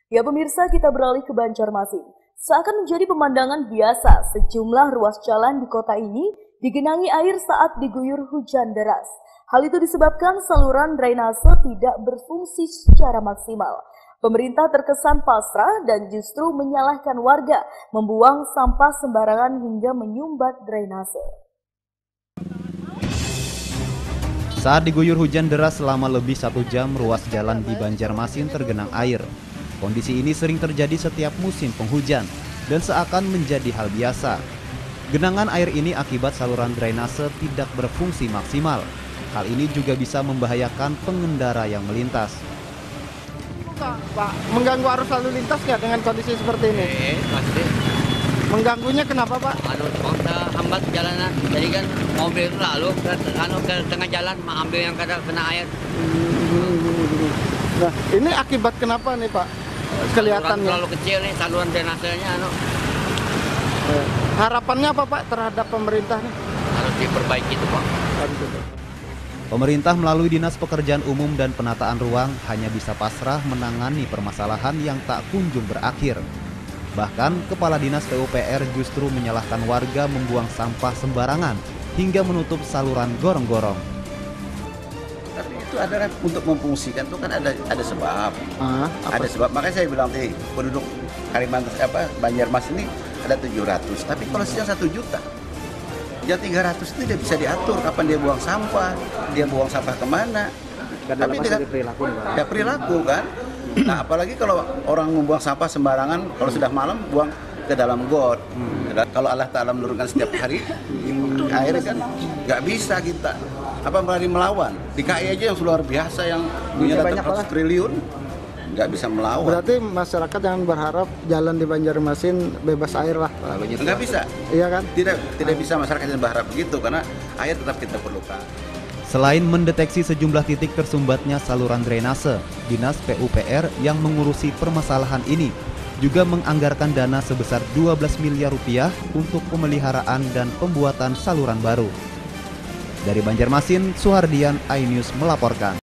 Ya pemirsa, kita beralih ke Banjarmasin. Seakan menjadi pemandangan biasa, sejumlah ruas jalan di kota ini digenangi air saat diguyur hujan deras. Hal itu disebabkan saluran drainase tidak berfungsi secara maksimal. Pemerintah terkesan pasrah dan justru menyalahkan warga membuang sampah sembarangan hingga menyumbat drainase. Saat diguyur hujan deras selama lebih 1 jam, ruas jalan di Banjarmasin tergenang air. Kondisi ini sering terjadi setiap musim penghujan dan seakan menjadi hal biasa. Genangan air ini akibat saluran drainase tidak berfungsi maksimal. Hal ini juga bisa membahayakan pengendara yang melintas. Pak, mengganggu arus lalu lintas nggak dengan kondisi seperti ini? Pasti. Mengganggunya kenapa, Pak? Hambat jalanan. Jadi kan mobil itu lalu ke tengah jalan, ambil yang kena air. Nah, ini akibat kenapa nih, Pak? Kelihatannya Terlalu kecil nih saluran drainasenya. Harapannya apa, Pak, terhadap pemerintah nih? Harus diperbaiki itu, Pak. Pemerintah melalui Dinas Pekerjaan Umum dan Penataan Ruang hanya bisa pasrah menangani permasalahan yang tak kunjung berakhir. Bahkan, Kepala Dinas PUPR justru menyalahkan warga membuang sampah sembarangan hingga menutup saluran gorong-gorong. Tapi itu adalah untuk memfungsikan itu kan ada sebab. Ada sebab. Makanya saya bilang tadi penduduk Kalimantan Banjarmasin ini ada 700. Tapi kalau sejak 1 juta, ya 300 itu tidak bisa diatur kapan dia buang sampah kemana. Tapi tidak perilaku kan. Nah, apalagi kalau orang membuang sampah sembarangan, kalau sudah malam buang ke dalam got. Kalau Allah Ta'ala menurunkan setiap hari air kan nggak bisa kita berani melawan. Di KI aja yang luar biasa yang punya data 100 triliun nggak bisa melawan. Berarti masyarakat yang berharap jalan di Banjarmasin bebas air lah. Nggak bisa. Iya kan? Tidak bisa masyarakat yang berharap begitu karena air tetap kita perlukan. Selain mendeteksi sejumlah titik tersumbatnya saluran drainase, Dinas PUPR yang mengurusi permasalahan ini juga menganggarkan dana sebesar 12 miliar rupiah untuk pemeliharaan dan pembuatan saluran baru. Dari Banjarmasin, Suhardian, iNews melaporkan.